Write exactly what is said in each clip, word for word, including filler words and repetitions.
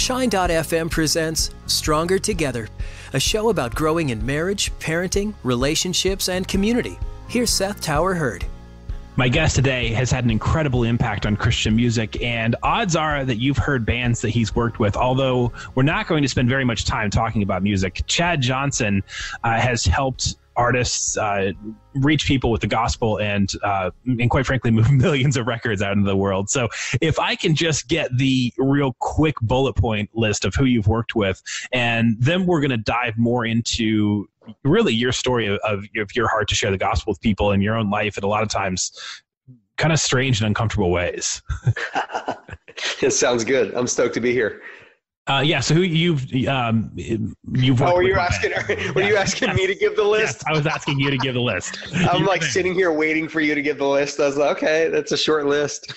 Shine F M presents Stronger Together, a show about growing in marriage, parenting, relationships, and community. Here's Seth Tower Hurd. My guest today has had an incredible impact on Christian music, and odds are that you've heard bands that he's worked with, although we're not going to spend very much time talking about music. Chad Johnson uh, has helped artists uh, reach people with the gospel and, uh, and quite frankly, move millions of records out into the world. So if I can just get the real quick bullet point list of who you've worked with, and then we're going to dive more into really your story of, of, of your heart to share the gospel with people in your own life, at a lot of times kind of strange and uncomfortable ways. It sounds good. I'm stoked to be here. Uh, yeah. So who you've um, you've oh, were you asking? Were yeah. you asking me to give the list? Yes, I was asking you to give the list. I'm like sitting here waiting for you to give the list. I was like, okay, that's a short list.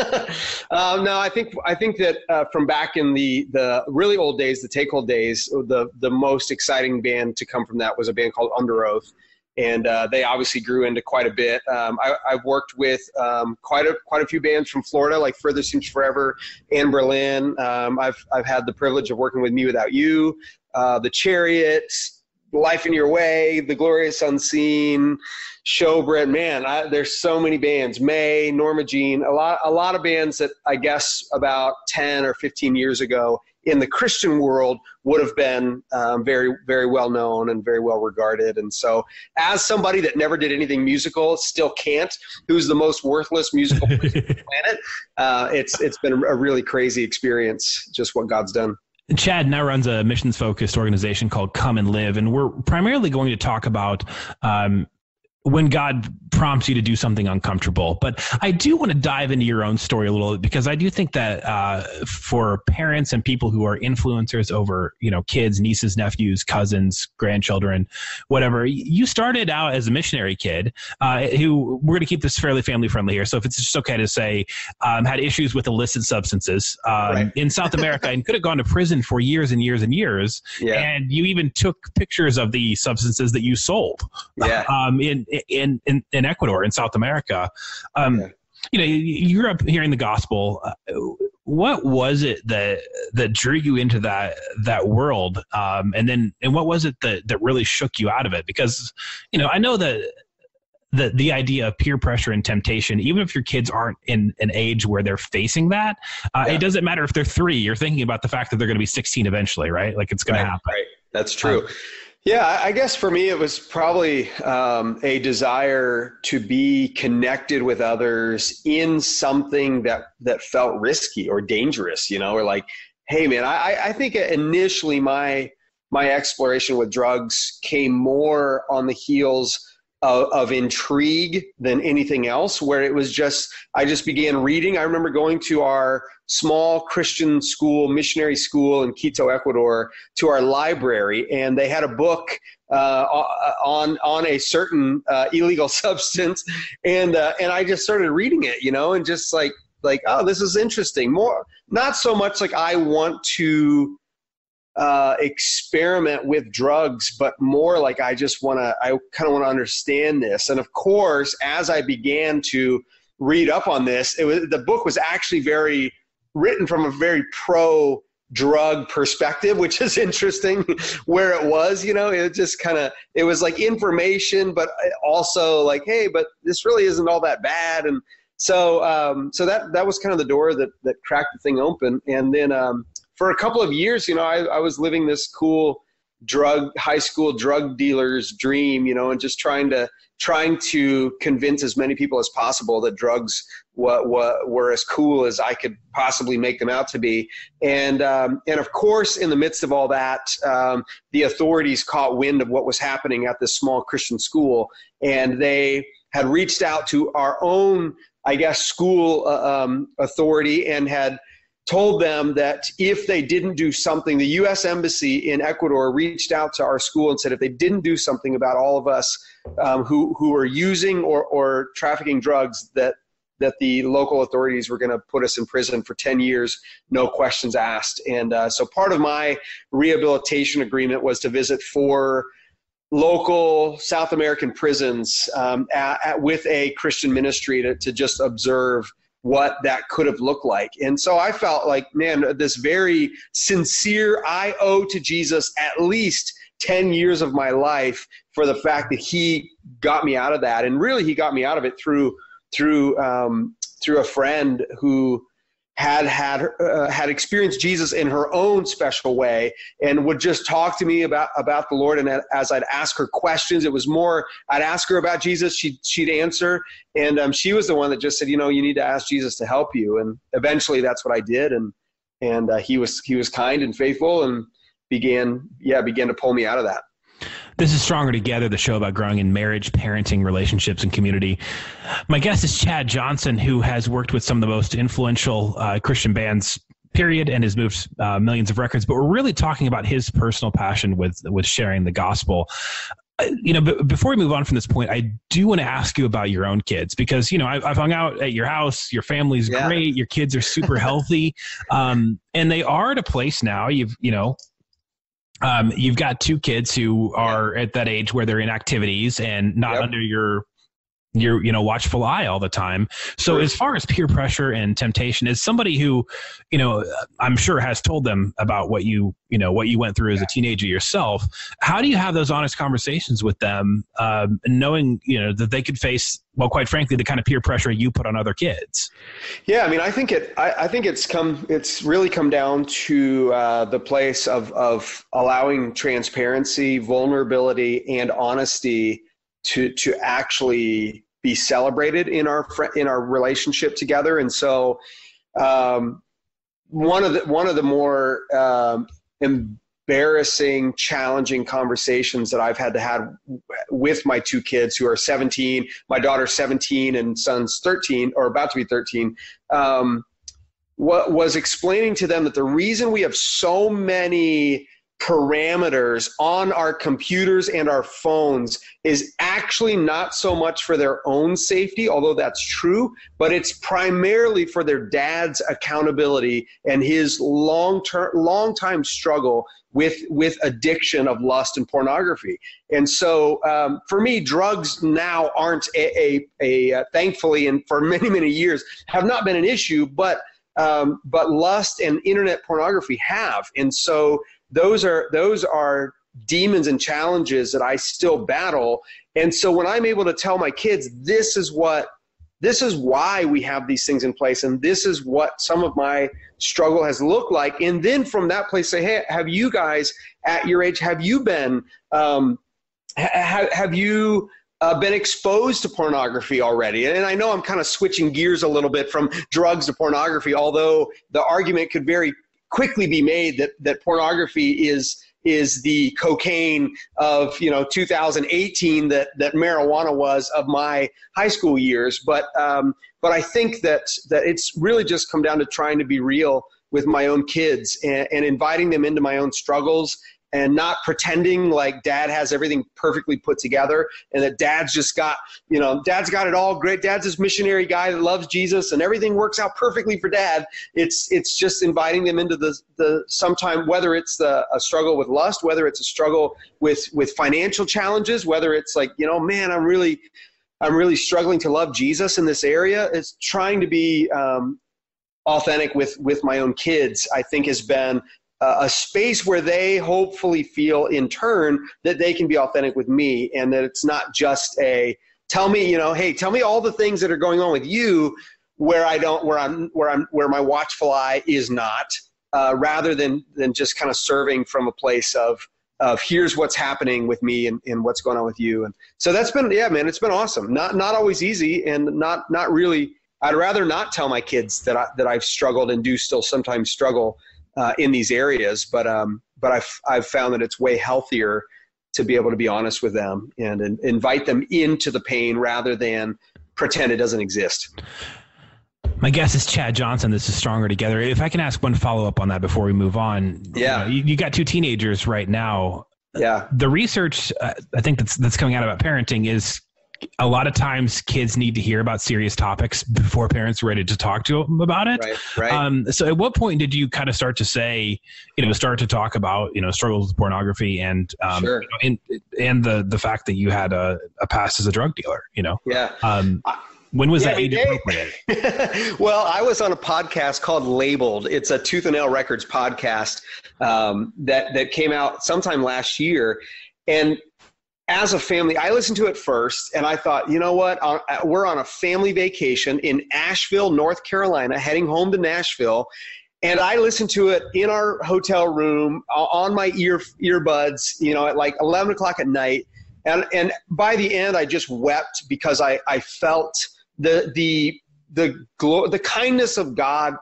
um, no, I think I think that uh, from back in the the really old days, the Take Hold days, the the most exciting band to come from that was a band called Under Oath. And uh, they obviously grew into quite a bit. Um, I, I've worked with um, quite a quite a few bands from Florida, like Further Seems Forever and Berlin. Um, I've I've had the privilege of working with Me Without You, uh, The Chariots, Life in Your Way, The Glorious Unseen, Showbread. Man, I, there's so many bands. May, Norma Jean, a lot a lot of bands that I guess about ten or fifteen years ago in the Christian world would have been um, very, very well known and very well regarded. And so as somebody that never did anything musical, still can't, who's the most worthless musical person on the planet, uh, it's it's been a really crazy experience, just what God's done. Chad now runs a missions-focused organization called Come and Live, and we're primarily going to talk about um, when God prompts you to do something uncomfortable. But I do want to dive into your own story a little bit, because I do think that uh, for parents and people who are influencers over, you know, kids, nieces, nephews, cousins, grandchildren, whatever, you started out as a missionary kid uh, who, we're going to keep this fairly family friendly here. So if it's just okay to say, um, had issues with illicit substances um, right. in South America and could have gone to prison for years and years and years. Yeah. And you even took pictures of the substances that you sold yeah. um, in, in, in, in Ecuador, in South America. Um, yeah. You know, you grew up hearing the gospel. Uh, what was it that that drew you into that that world? Um, and then, and what was it that that really shook you out of it? Because, you know, I know that the the idea of peer pressure and temptation, even if your kids aren't in an age where they're facing that, uh, yeah. it doesn't matter if they're three. You're thinking about the fact that they're going to be sixteen eventually, right? Like it's going right, to happen. Right. That's true. Um, Yeah, I guess for me, it was probably um, a desire to be connected with others in something that, that felt risky or dangerous, you know, or like, hey, man, I, I think initially my my exploration with drugs came more on the heels of, of intrigue than anything else, where it was just, I just began reading. I remember going to our small Christian school, missionary school in Quito, Ecuador, to our library, and they had a book uh, on on a certain uh, illegal substance, and uh, and I just started reading it, you know, and just like like oh, this is interesting. More, not so much like I want to uh, experiment with drugs, but more like I just want to, I kind of want to understand this. And of course, as I began to read up on this, it was, the book was actually very written from a very pro-drug perspective, which is interesting where it was, you know, it just kind of, it was like information, but also like, hey, but this really isn't all that bad. And so, um, so that, that was kind of the door that, that cracked the thing open. And then, um, for a couple of years, you know, I, I was living this cool drug, high school drug dealer's dream, you know, and just trying to, trying to convince as many people as possible that drugs were, were, were as cool as I could possibly make them out to be. And, um, and of course, in the midst of all that, um, the authorities caught wind of what was happening at this small Christian school, and they had reached out to our own, I guess, school uh, um, authority and had told them that if they didn't do something, the U S Embassy in Ecuador reached out to our school and said if they didn't do something about all of us um, who who are using or, or trafficking drugs, that that the local authorities were going to put us in prison for ten years, no questions asked. And uh, so part of my rehabilitation agreement was to visit four local South American prisons um, at, at, with a Christian ministry to, to just observe what that could have looked like. And so I felt like, man, this very sincere, I owe to Jesus at least ten years of my life for the fact that he got me out of that. And really, he got me out of it through, through, um, through a friend who had had uh, had experienced Jesus in her own special way and would just talk to me about about the Lord. And as I'd ask her questions, it was more I'd ask her about Jesus, she'd she'd answer, and um, she was the one that just said, you know, you need to ask Jesus to help you. And eventually, that's what I did, and and uh, he was he was kind and faithful, and began yeah began to pull me out of that. This is Stronger Together, the show about growing in marriage, parenting, relationships, and community. My guest is Chad Johnson, who has worked with some of the most influential uh, Christian bands, period, and has moved uh, millions of records. But we're really talking about his personal passion with with sharing the gospel. Uh, you know, b- before we move on from this point, I do want to ask you about your own kids, because, you know, I, I've hung out at your house. Your family's yeah. great. Your kids are super healthy. Um, and they are at a place now, you've, you know, Um, you've got two kids who are at that age where they're in activities and not Yep. under your, your, you know, watchful eye all the time. So Sure. as far as peer pressure and temptation, as somebody who, you know, I'm sure has told them about what you, you know, what you went through as a teenager yourself, how do you have those honest conversations with them, um, knowing, you know, that they could face, well, quite frankly, the kind of peer pressure you put on other kids? Yeah, I mean, I think it. I, I think it's come. It's really come down to uh, the place of of allowing transparency, vulnerability, and honesty to to actually be celebrated in our fr- in our relationship together. And so, um, one of the one of the more um, embarrassing, challenging conversations that I've had to have with my two kids, who are seventeen, my daughter's seventeen and son's thirteen, or about to be thirteen, um, what was explaining to them that the reason we have so many parameters on our computers and our phones is actually not so much for their own safety, although that's true, but it's primarily for their dad's accountability and his long-term, long-time struggle with with addiction of lust and pornography. And so um, for me, drugs now aren't a, a, a uh, thankfully, and for many, many years, have not been an issue, but um, but lust and internet pornography have. And so those are those are demons and challenges that I still battle. And so when I'm able to tell my kids, this is what This is why we have these things in place, and this is what some of my struggle has looked like. And then from that place, say, hey, have you guys at your age, have you been, um, ha- have you uh, been exposed to pornography already? And I know I'm kind of switching gears a little bit from drugs to pornography, although the argument could very quickly be made that that pornography is is the cocaine of, you know, two thousand eighteen that, that marijuana was of my high school years. But, um, but I think that, that it's really just come down to trying to be real with my own kids and, and inviting them into my own struggles, and not pretending like dad has everything perfectly put together and that dad's just got, you know, dad's got it all great. Dad's this missionary guy that loves Jesus and everything works out perfectly for dad. It's it's just inviting them into the the sometime, whether it's the a struggle with lust, whether it's a struggle with with financial challenges, whether it's like, you know, man, I'm really I'm really struggling to love Jesus in this area. It's trying to be um, authentic with with my own kids, I think, has been a space where they hopefully feel in turn that they can be authentic with me, and that it's not just a tell me, you know, hey, tell me all the things that are going on with you where I don't, where I'm, where I'm, where my watchful eye is not, uh, rather than, than just kind of serving from a place of, of here's what's happening with me and, and what's going on with you. And so that's been, yeah, man, it's been awesome. Not, not always easy, and not, not really, I'd rather not tell my kids that I, that I've struggled and do still sometimes struggle Uh, in these areas, but um, but I've I've found that it's way healthier to be able to be honest with them and, and invite them into the pain rather than pretend it doesn't exist. My guest is Chad Johnson. This is Stronger Together. If I can ask one follow up on that before we move on, yeah, you know, you, you got two teenagers right now. Yeah, the research uh, I think that's that's coming out about parenting is, a lot of times kids need to hear about serious topics before parents are ready to talk to them about it. Right, right. Um, so at what point did you kind of start to say, you know, start to talk about, you know, struggles with pornography and, um, sure. you know, and, and the, the fact that you had a, a past as a drug dealer, you know? Yeah. Um, When was yeah, that age appropriate? Well, I was on a podcast called Labeled. It's a Tooth and Nail Records podcast um, that, that came out sometime last year. And as a family, I listened to it first, and I thought, you know what? We're on a family vacation in Asheville, North Carolina, heading home to Nashville. And I listened to it in our hotel room on my ear earbuds, you know, at like eleven o'clock at night. And and by the end, I just wept because I, I felt the the the glo- the kindness of God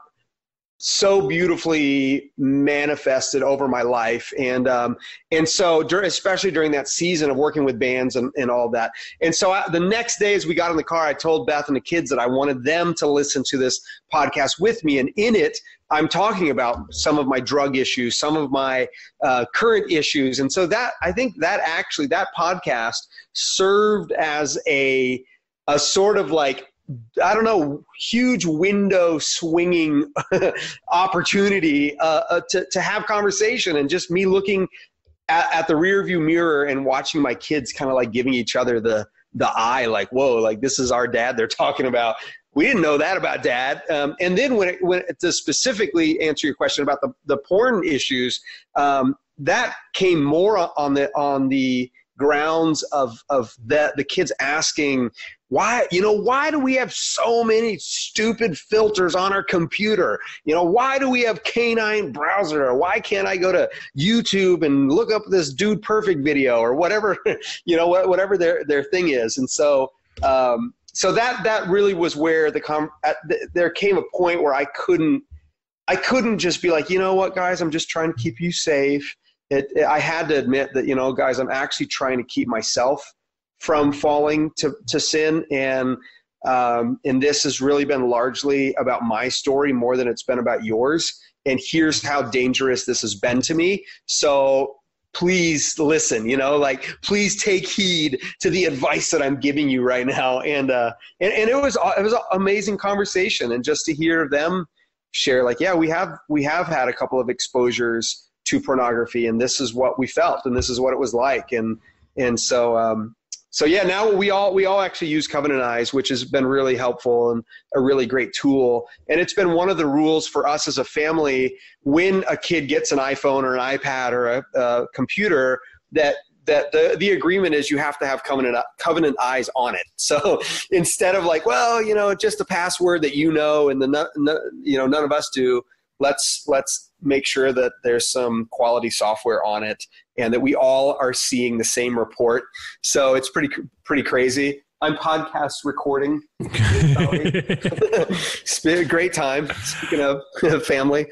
so beautifully manifested over my life. And um, and so dur- especially during that season of working with bands and, and all that. And so I, the next day as we got in the car, I told Beth and the kids that I wanted them to listen to this podcast with me. And in it, I'm talking about some of my drug issues, some of my uh, current issues. And so that, I think that actually, that podcast served as a, a sort of like, I don't know, huge window swinging opportunity uh, uh, to, to have conversation, and just me looking at, at the rear view mirror and watching my kids kind of like giving each other the, the eye, like, whoa, like this is our dad they're talking about. We didn't know that about dad. Um, and then when it, when it, to specifically answer your question about the, the porn issues, um, that came more on the, on the grounds of, of the, the kids asking, why, you know, why do we have so many stupid filters on our computer? You know, why do we have Canine Browser? Or why can't I go to YouTube and look up this Dude Perfect video or whatever, you know, whatever their, their thing is. And so, um, So that that really was where the, com- at the there came a point where I couldn't I couldn't just be like, you know what, guys, I'm just trying to keep you safe. It, it, I had to admit that, you know, guys, I'm actually trying to keep myself from falling to, to sin, and um, and this has really been largely about my story more than it's been about yours. And here's how dangerous this has been to me. So please listen, you know, like, please take heed to the advice that I'm giving you right now. And, uh, and, and it was, it was an amazing conversation. And just to hear them share, like, yeah, we have, we have had a couple of exposures to pornography, and this is what we felt, and this is what it was like. And, and so, um, so yeah, now we all, we all actually use Covenant Eyes, which has been really helpful and a really great tool. And it's been one of the rules for us as a family when a kid gets an iPhone or an iPad or a, a computer, that, that the, the agreement is you have to have Covenant, Covenant Eyes on it. So instead of like, well, you know, just a password that you know, and the, no, you know, none of us do, let's, let's make sure that there's some quality software on it, and that we all are seeing the same report. So it's pretty, pretty crazy. I'm podcast recording. It's been a great time. Speaking of family.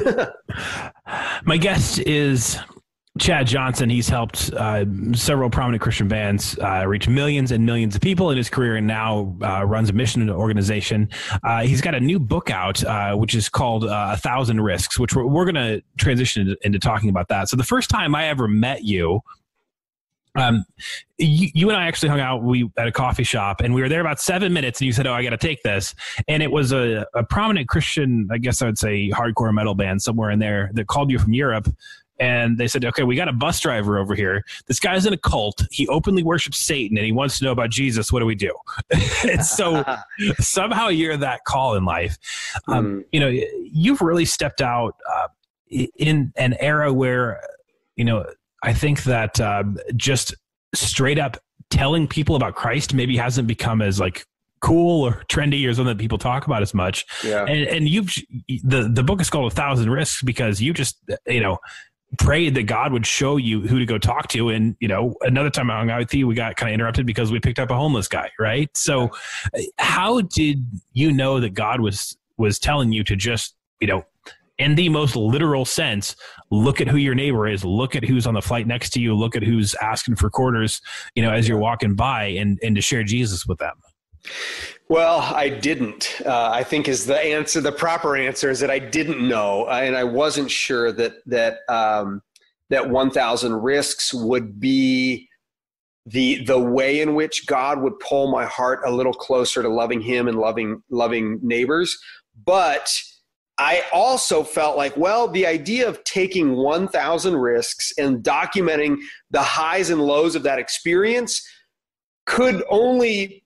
My guest is Chad Johnson. He's helped uh, several prominent Christian bands uh, reach millions and millions of people in his career, and now uh, runs a mission organization. Uh, he's got a new book out, uh, which is called uh, A Thousand Risks, which we're, we're going to transition into, into talking about that. So the first time I ever met you, um, you, you and I actually hung out we at a coffee shop, and we were there about seven minutes, and you said, oh, I got to take this. And it was a, a prominent Christian, I guess I would say hardcore metal band somewhere in there, that called you from Europe. And they said, okay, we got a bus driver over here. This guy's in a cult. He openly worships Satan, and he wants to know about Jesus. What do we do? And so somehow you're that call in life. Um, mm. You know, you've really stepped out uh, in an era where, you know, I think that uh, just straight up telling people about Christ maybe hasn't become as like cool or trendy or something that people talk about as much. Yeah. And, and you've, the, the book is called A Thousand Risks because you just, you know, prayed that God would show you who to go talk to. And, you know, another time I hung out with you, we got kind of interrupted because we picked up a homeless guy. Right. So how did you know that God was, was telling you to just, you know, in the most literal sense, look at who your neighbor is, look at who's on the flight next to you, look at who's asking for quarters, you know, as you're walking by, and, and to share Jesus with them? Well, I didn't, uh, I think is the answer. The proper answer is that I didn't know. And I wasn't sure that, that, um, that one thousand Risks would be the, the way in which God would pull my heart a little closer to loving him and loving, loving neighbors. But I also felt like, well, the idea of taking one thousand risks and documenting the highs and lows of that experience could only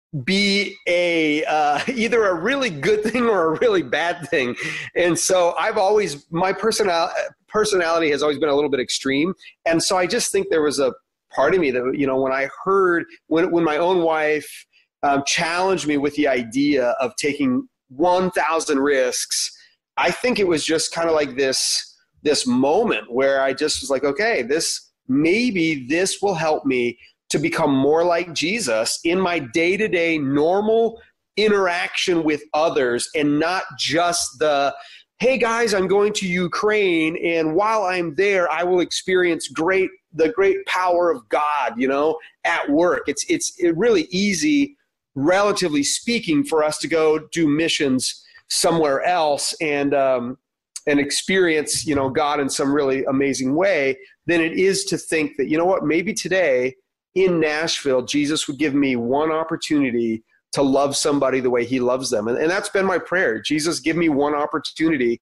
be a uh, either a really good thing or a really bad thing. And so I've always, my personal personality has always been a little bit extreme. And so I just think there was a part of me that, you know, when I heard, when, when my own wife um, challenged me with the idea of taking one thousand risks, I think it was just kind of like this, this moment where I just was like, okay, this, maybe this will help me to become more like Jesus in my day-to-day normal interaction with others, and not just the, hey guys, I'm going to Ukraine, and while I'm there, I will experience great, the great power of God, you know, at work. It's, it's really easy, relatively speaking, for us to go do missions somewhere else and, um, and experience, you know, God in some really amazing way, than it is to think that, you know what, maybe today in Nashville, Jesus would give me one opportunity to love somebody the way he loves them. And, and that's been my prayer. Jesus, give me one opportunity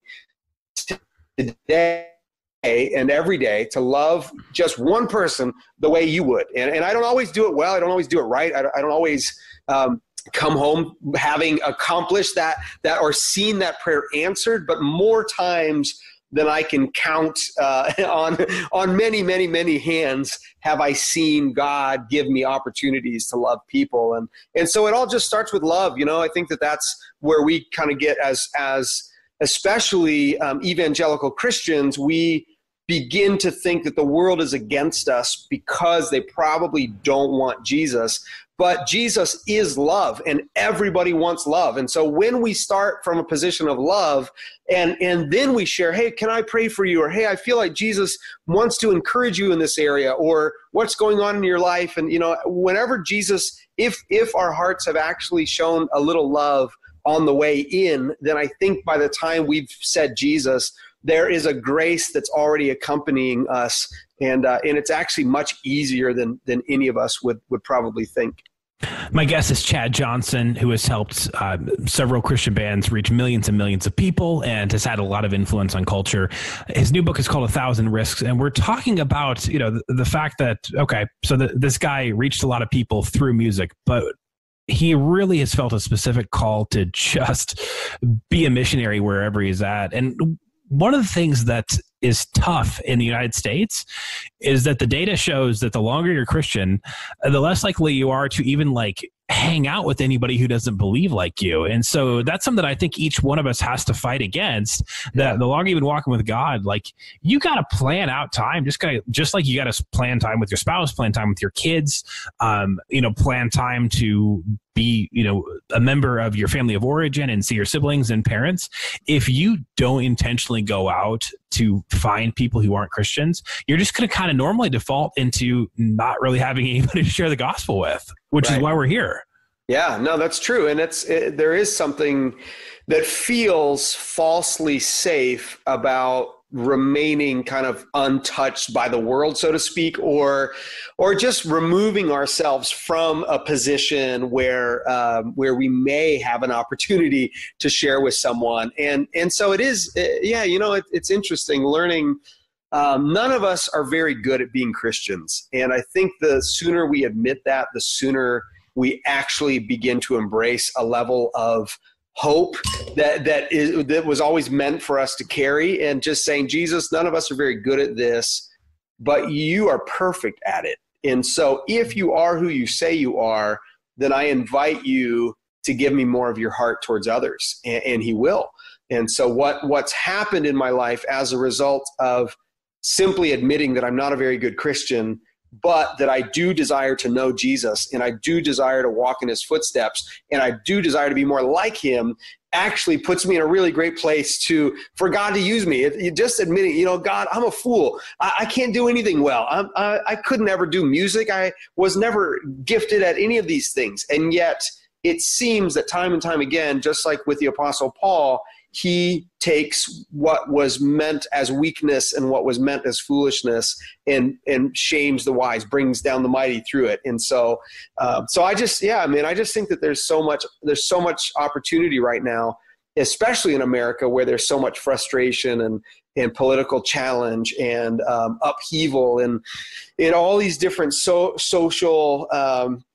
today and every day to love just one person the way you would. And, and I don't always do it well. I don't always do it right. I don't, I don't always um, come home having accomplished that, that or seen that prayer answered, but more times than I can count uh, on on many, many, many hands have I seen God give me opportunities to love people. And and so it all just starts with love. You know, I think that that's where we kind of get as, as especially um, evangelical Christians, we begin to think that the world is against us because they probably don't want Jesus. But Jesus is love, and everybody wants love. And so when we start from a position of love, and, and then we share, hey, can I pray for you? Or, hey, I feel like Jesus wants to encourage you in this area, or what's going on in your life? And, you know, whenever Jesus, if, if our hearts have actually shown a little love on the way in, then I think by the time we've said Jesus, there is a grace that's already accompanying us. And uh, and it's actually much easier than than any of us would, would probably think. My guest is Chad Johnson, who has helped uh, several Christian bands reach millions and millions of people and has had a lot of influence on culture. His new book is called A Thousand Risks, and we're talking about, you know, the, the fact that, okay, so the, this guy reached a lot of people through music, but he really has felt a specific call to just be a missionary wherever he's at. And one of the things that is tough in the United States is that the data shows that the longer you're Christian, the less likely you are to even like hang out with anybody who doesn't believe like you. And so that's something that I think each one of us has to fight against, that the longer you've been walking with God, like you got to plan out time, just kind of, just like you got to plan time with your spouse, plan time with your kids, um, you know, plan time to be, you know, a member of your family of origin and see your siblings and parents. If you don't intentionally go out to find people who aren't Christians, you're just going to kind of normally default into not really having anybody to share the gospel with, which right. is why we're here. Yeah, no, that's true. And it's, it, there is something that feels falsely safe about remaining kind of untouched by the world, so to speak, or or just removing ourselves from a position where um, where we may have an opportunity to share with someone. And and so it is, yeah, you know, it, it's interesting learning. Um, none of us are very good at being Christians. And I think the sooner we admit that, the sooner we actually begin to embrace a level of hope that that is that was always meant for us to carry, and just saying, Jesus, none of us are very good at this, but you are perfect at it. And so if you are who you say you are, then I invite you to give me more of your heart towards others, and, and he will. And so what what's happened in my life as a result of simply admitting that I'm not a very good Christian, but that I do desire to know Jesus, and I do desire to walk in his footsteps, and I do desire to be more like him, actually puts me in a really great place to for God to use me. It, it just admitting, you know, God, I'm a fool. I, I can't do anything well. I'm, I, I could never do music. I was never gifted at any of these things. And yet it seems that time and time again, just like with the Apostle Paul, he takes what was meant as weakness and what was meant as foolishness and and shames the wise, brings down the mighty through it. And so, uh, so I just, yeah, I mean, I just think that there's so much, there's so much opportunity right now, especially in America, where there's so much frustration and and political challenge and um, upheaval and in all these different so social um,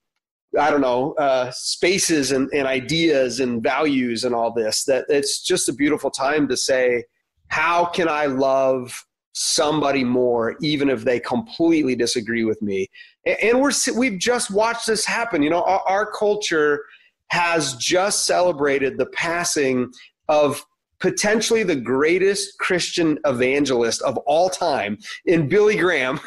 I don't know, uh, spaces and, and ideas and values and all this, that it's just a beautiful time to say, how can I love somebody more, even if they completely disagree with me? And we're, we've just watched this happen. You know, our, our culture has just celebrated the passing of potentially the greatest Christian evangelist of all time in Billy Graham.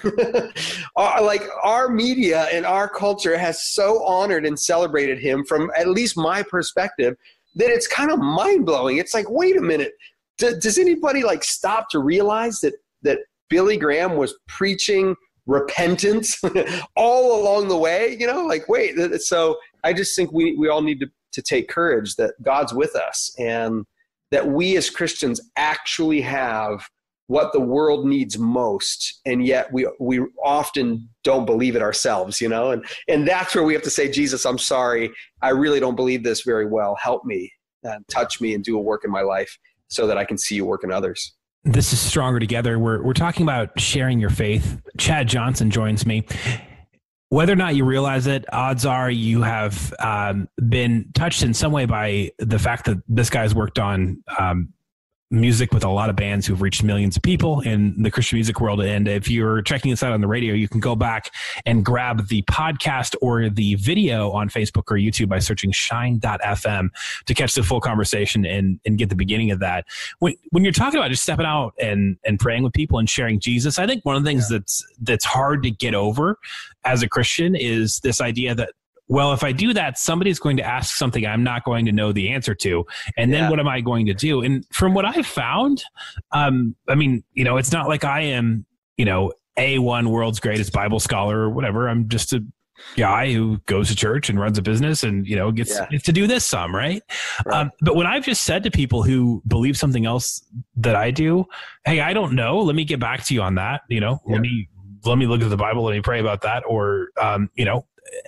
Like, our media and our culture has so honored and celebrated him, from at least my perspective, that it's kind of mind-blowing. It's like, wait a minute, D- does anybody like stop to realize that that Billy Graham was preaching repentance all along the way? You know, like, wait, so I just think we, we all need to, to take courage that God's with us, and that we as Christians actually have what the world needs most, and yet we we often don't believe it ourselves, you know? And and that's where we have to say, Jesus, I'm sorry, I really don't believe this very well. Help me, and touch me, and do a work in my life so that I can see you work in others. This is Stronger Together. We're we're talking about sharing your faith. Chad Johnson joins me. Whether or not you realize it, odds are you have um, been touched in some way by the fact that this guy's worked on um, music with a lot of bands who've reached millions of people in the Christian music world. And if you're checking this out on the radio, you can go back and grab the podcast or the video on Facebook or YouTube by searching shine dot f m to catch the full conversation and, and get the beginning of that. When, when you're talking about just stepping out and, and praying with people and sharing Jesus, I think one of the things yeah. that's, that's hard to get over as a Christian is this idea that, well, if I do that, somebody's going to ask something I'm not going to know the answer to. And then yeah. what am I going to do? And from what I've found, um, I mean, you know, it's not like I am, you know, A one world's greatest Bible scholar or whatever. I'm just a guy who goes to church and runs a business and, you know, gets, yeah. gets to do this some, right? right. Um, but when I've just said to people who believe something else that I do, hey, I don't know, let me get back to you on that. You know, yeah. let me, let me look at the Bible, let me pray about that. Or, um, you know,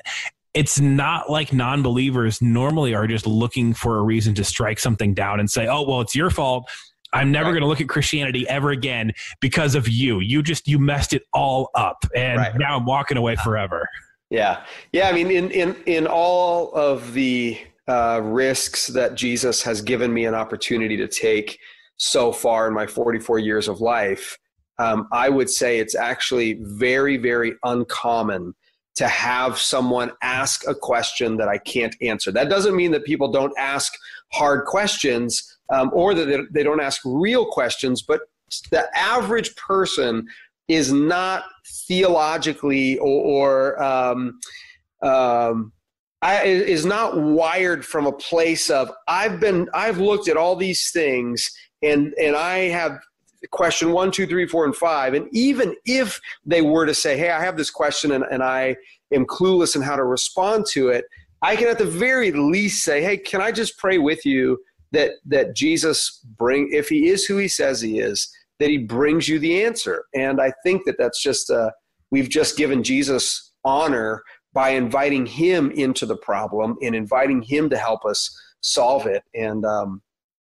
it's not like non-believers normally are just looking for a reason to strike something down and say, oh, well, it's your fault. I'm never right. going to look at Christianity ever again because of you. You just, you messed it all up. And right. now I'm walking away forever. Yeah. Yeah. I mean, in, in, in all of the uh, risks that Jesus has given me an opportunity to take so far in my forty-four years of life, um, I would say it's actually very, very uncommon to have someone ask a question that I can't answer. That doesn't mean that people don't ask hard questions um, or that they, they don't ask real questions, but the average person is not theologically or, or um, um, I, is not wired from a place of, I've been, I've looked at all these things and, and I have question one, two, three, four, and five. And even if they were to say, hey, I have this question and, and I am clueless in how to respond to it, I can at the very least say, hey, can I just pray with you that, that Jesus bring, if he is who he says he is, that he brings you the answer. And I think that that's just, uh, we've just given Jesus honor by inviting him into the problem and inviting him to help us solve it. And, um,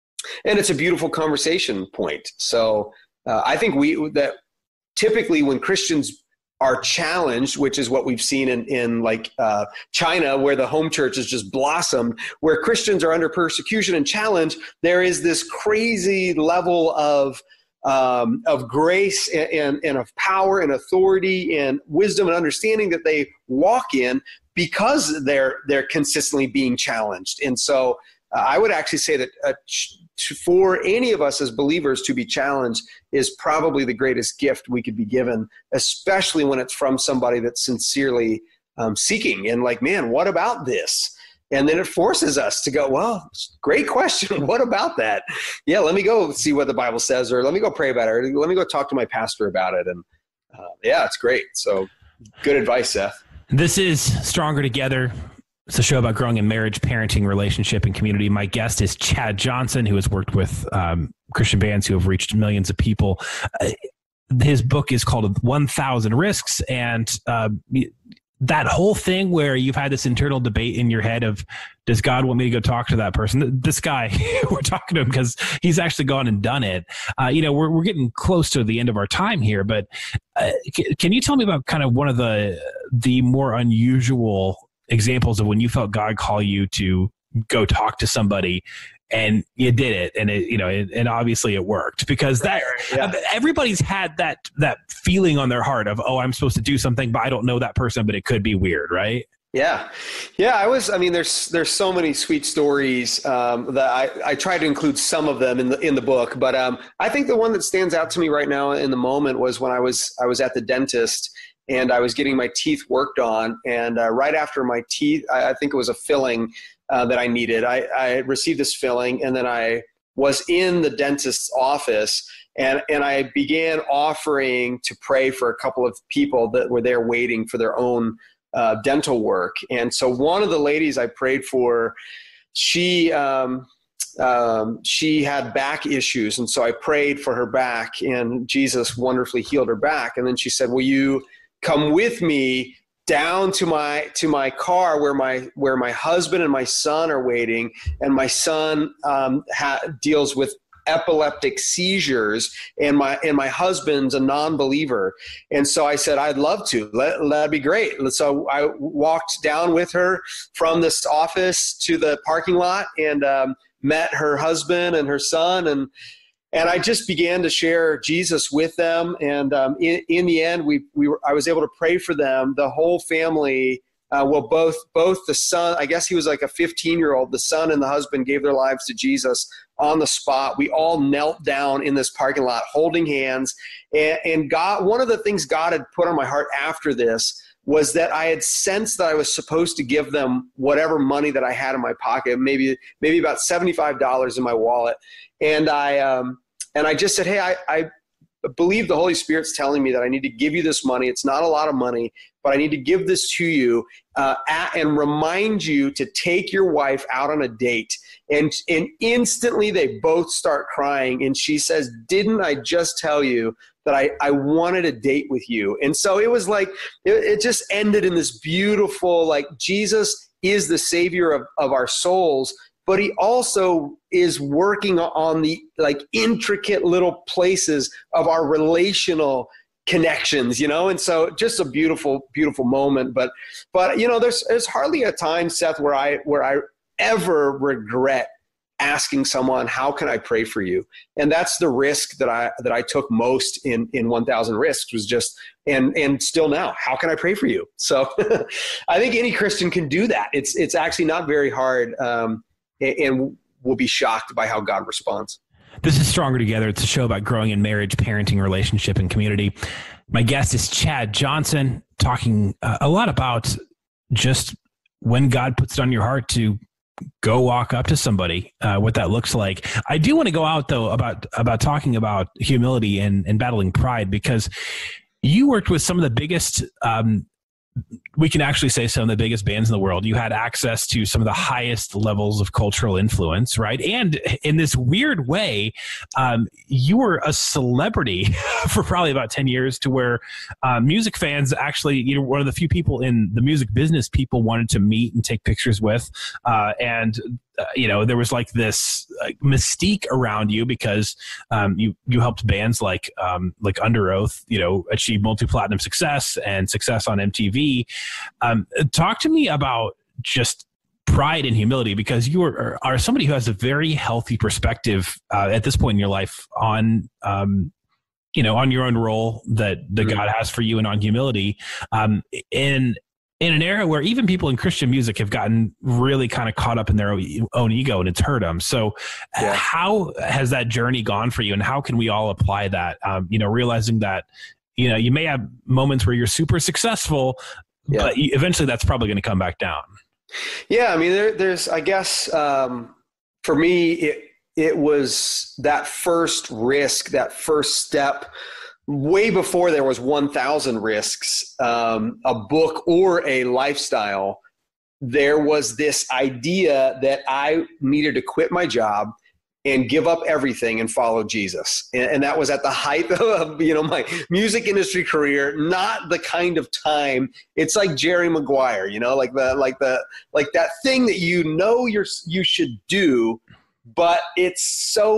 And it's a beautiful conversation point. So uh, I think we that typically when Christians are challenged, which is what we've seen in, in like uh, China, where the home church has just blossomed, where Christians are under persecution and challenge, there is this crazy level of um, of grace and, and, and of power and authority and wisdom and understanding that they walk in because they're they're consistently being challenged. And so uh, I would actually say that uh, for any of us as believers to be challenged is probably the greatest gift we could be given, especially when it's from somebody that's sincerely um, seeking and like, man, what about this? And then it forces us to go, well, great question. What about that? Yeah, let me go see what the Bible says, or let me go pray about it, or let me go talk to my pastor about it. And uh, yeah, it's great. So good advice, Seth. This is Stronger Together. It's a show about growing in marriage, parenting, relationship, and community. My guest is Chad Johnson, who has worked with um, Christian bands who have reached millions of people. Uh, his book is called one thousand Risks, and uh, that whole thing where you've had this internal debate in your head of, does God want me to go talk to that person? This guy, we're talking to him because he's actually gone and done it. Uh, you know, we're we're getting close to the end of our time here, but uh, c- can you tell me about kind of one of the the more unusual examples of when you felt God call you to go talk to somebody and you did it, and it, you know, it, and obviously it worked, because that yeah. everybody's had that that feeling on their heart of, oh, I'm supposed to do something, but I don't know that person, but it could be weird, right? Yeah. Yeah. I was, I mean, there's, there's so many sweet stories um, that I, I try to include some of them in the, in the book, but um, I think the one that stands out to me right now in the moment was when I was, I was at the dentist and I was getting my teeth worked on. And uh, right after my teeth, I, I think it was a filling uh, that I needed. I, I received this filling, and then I was in the dentist's office, and, and I began offering to pray for a couple of people that were there waiting for their own uh, dental work. And so one of the ladies I prayed for, she, um, um, she had back issues. And so I prayed for her back, and Jesus wonderfully healed her back. And then she said, will you come with me down to my, to my car where my, where my husband and my son are waiting. And my son, um, ha- deals with epileptic seizures, and my, and my husband's a non-believer. And so I said, I'd love to, let, that'd be great. So I walked down with her from this office to the parking lot, and, um, met her husband and her son. And, And I just began to share Jesus with them. And um, in, in the end, we, we were, I was able to pray for them. The whole family, uh, well, both both the son, I guess he was like a fifteen-year-old, the son and the husband gave their lives to Jesus on the spot. We all knelt down in this parking lot holding hands. And, and God, one of the things God had put on my heart after this was that I had sensed that I was supposed to give them whatever money that I had in my pocket, maybe maybe about seventy-five dollars in my wallet. And I um, and I just said, hey, I, I believe the Holy Spirit's telling me that I need to give you this money. It's not a lot of money, but I need to give this to you uh, at, and remind you to take your wife out on a date. And, and instantly they both start crying. And she says, didn't I just tell you that I, I wanted a date with you? And so it was like, it, it just ended in this beautiful, like, Jesus is the savior of, of our souls, but he also is working on the like intricate little places of our relational connections, you know? And so just a beautiful, beautiful moment. But, but, you know, there's, there's hardly a time, Seth, where I, where I ever regret asking someone, how can I pray for you? And that's the risk that I, that I took most in, in one thousand Risks, was just, and, and still now, how can I pray for you? So I think any Christian can do that. It's, it's actually not very hard. Um, and we'll be shocked by how God responds. This is Stronger Together. It's a show about growing in marriage, parenting, relationship, and community. My guest is Chad Johnson, talking uh, a lot about just when God puts it on your heart to go walk up to somebody, uh, what that looks like. I do want to go out, though, about about talking about humility and, and battling pride, because you worked with some of the biggest um we can actually say some of the biggest bands in the world. You had access to some of the highest levels of cultural influence, right? And in this weird way, um, you were a celebrity for probably about ten years, to where uh, music fans actually, you know, one of the few people in the music business people wanted to meet and take pictures with. Uh, and Uh, you know, there was like this uh, mystique around you, because um, you you helped bands like um, like Under Oath, you know, achieve multi-platinum success and success on M T V. Um, talk to me about just pride and humility, because you are, are somebody who has a very healthy perspective uh, at this point in your life on um, you know, on your own role that, that mm-hmm. God has for you, and on humility. Um, and in an era where even people in Christian music have gotten really kind of caught up in their own ego, and it's hurt them. So yeah. How has that journey gone for you, and how can we all apply that? Um, you know, realizing that, you know, you may have moments where you're super successful, yeah. but eventually that's probably going to come back down. Yeah. I mean, there, there's, I guess, um, for me, it, it was that first risk, that first step, way before there was one thousand Risks, um, a book or a lifestyle. There was this idea that I needed to quit my job and give up everything and follow Jesus. And, and that was at the height of, you know, my music industry career, not the kind of time. It's like Jerry Maguire, you know, like the, like the, like that thing that, you know, you're, you should do, but it's so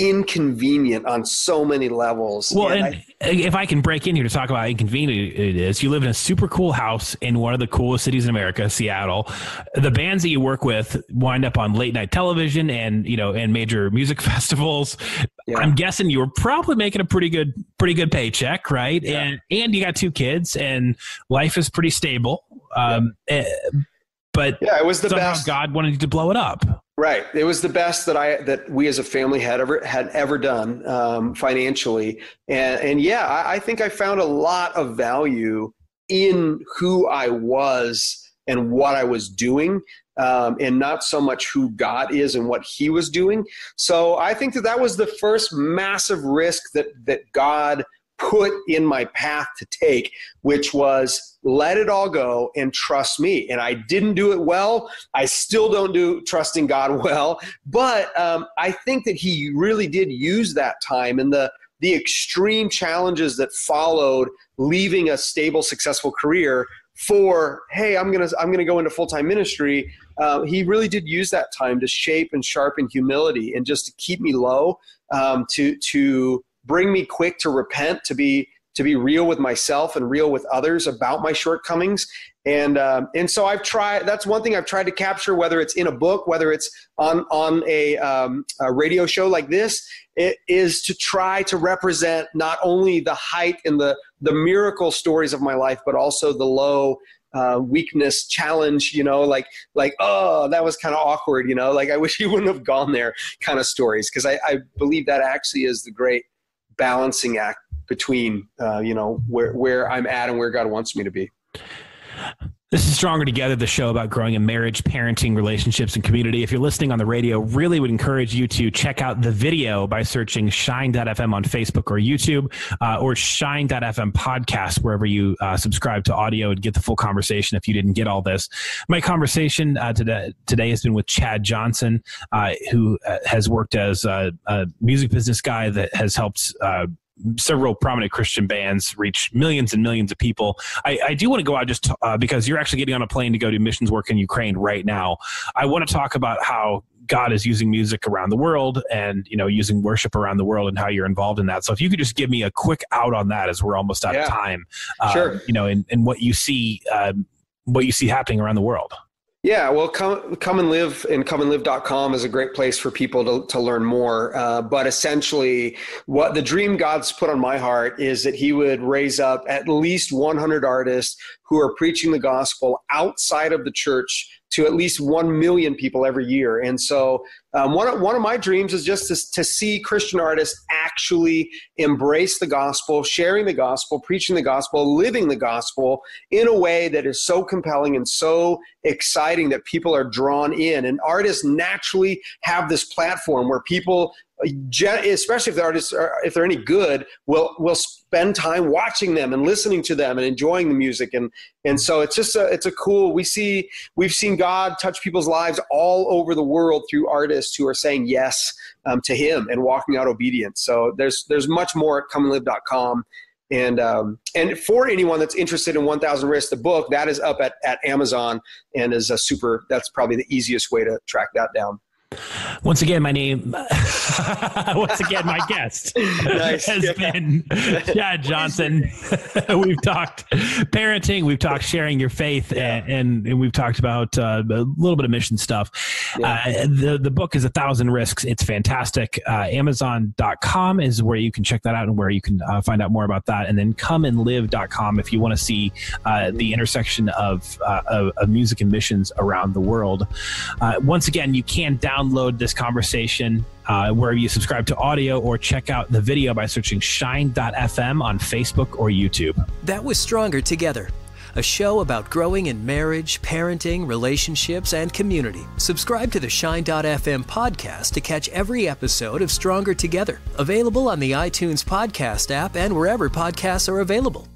inconvenient on so many levels. Well, and, and I, if I can break in here to talk about how inconvenient it is, you live in a super cool house in one of the coolest cities in America, Seattle. The bands that you work with wind up on late night television and, you know, and major music festivals. Yeah. I'm guessing you were probably making a pretty good, pretty good paycheck, right? Yeah. And and you got two kids, and life is pretty stable. Um, yeah. But yeah, it was the somehow best. God wanted you to blow it up. Right. It was the best that I that we as a family had ever had ever done um, financially, and and yeah, I, I think I found a lot of value in who I was and what I was doing, um, and not so much who God is and what He was doing. So I think that that was the first massive risk that that God put in my path to take, which was let it all go and trust me. And I didn't do it well. I still don't do trusting God well. But um, I think that He really did use that time and the the extreme challenges that followed leaving a stable, successful career for, hey, I'm gonna I'm gonna go into full-time ministry. Uh, he really did use that time to shape and sharpen humility and just to keep me low, um, to to bring me quick to repent, to be to be real with myself and real with others about my shortcomings. And um, and so I've tried, that's one thing I've tried to capture, whether it's in a book, whether it's on, on a, um, a radio show like this, it is to try to represent not only the height and the, the miracle stories of my life, but also the low uh, weakness, challenge, you know, like, like, oh, that was kind of awkward, you know, like I wish he wouldn't have gone there kind of stories. Cause I, I believe that actually is the great balancing act between, uh, you know, where, where I'm at and where God wants me to be. This is Stronger Together, the show about growing in marriage, parenting, relationships, and community. If you're listening on the radio, really would encourage you to check out the video by searching shine dot f m on Facebook or YouTube, uh, or shine dot f m podcast, wherever you uh, subscribe to audio and get the full conversation if you didn't get all this. My conversation uh, today, today has been with Chad Johnson, uh, who uh, has worked as a, a music business guy that has helped uh, several prominent Christian bands reach millions and millions of people. I, I do want to go out just uh, because you're actually getting on a plane to go do missions work in Ukraine right now. I want to talk about how God is using music around the world and, you know, using worship around the world and how you're involved in that. So if you could just give me a quick out on that, as we're almost out yeah. of time, uh, sure. you know, and, and what you see, uh, what you see happening around the world. Yeah, well, come come and live and come and live dot com is a great place for people to, to learn more. Uh, but essentially, what the dream God's put on my heart is that He would raise up at least one hundred artists who are preaching the gospel outside of the church to at least one million people every year. And so um, one, of, one of my dreams is just to, to see Christian artists actually embrace the gospel, sharing the gospel, preaching the gospel, living the gospel in a way that is so compelling and so exciting that people are drawn in. And artists naturally have this platform where people, especially if the artists are, if they're any good, will will spend time watching them and listening to them and enjoying the music. And and so it's just a it's a cool, we see we've seen God touch people's lives all over the world through artists who are saying yes um, to Him and walking out obedience. So there's there's much more at come and live dot com. And um, and for anyone that's interested in one thousand Risks, the book, that is up at, at Amazon and is a super, that's probably the easiest way to track that down. Once again, my name, once again, my guest nice. has yeah. been Chad Johnson. We've talked parenting, we've talked sharing your faith, yeah. and, and we've talked about uh, a little bit of mission stuff. Yeah. Uh, the, the book is A Thousand Risks. It's fantastic. Uh, Amazon dot com is where you can check that out and where you can uh, find out more about that. And then come and live dot com if you want to see uh, the intersection of, uh, of, of music and missions around the world. Uh, once again, you can download Download this conversation uh, wherever you subscribe to audio, or check out the video by searching shine dot f m on Facebook or YouTube. That was Stronger Together, a show about growing in marriage, parenting, relationships, and community. Subscribe to the shine dot f m podcast to catch every episode of Stronger Together, available on the iTunes podcast app and wherever podcasts are available.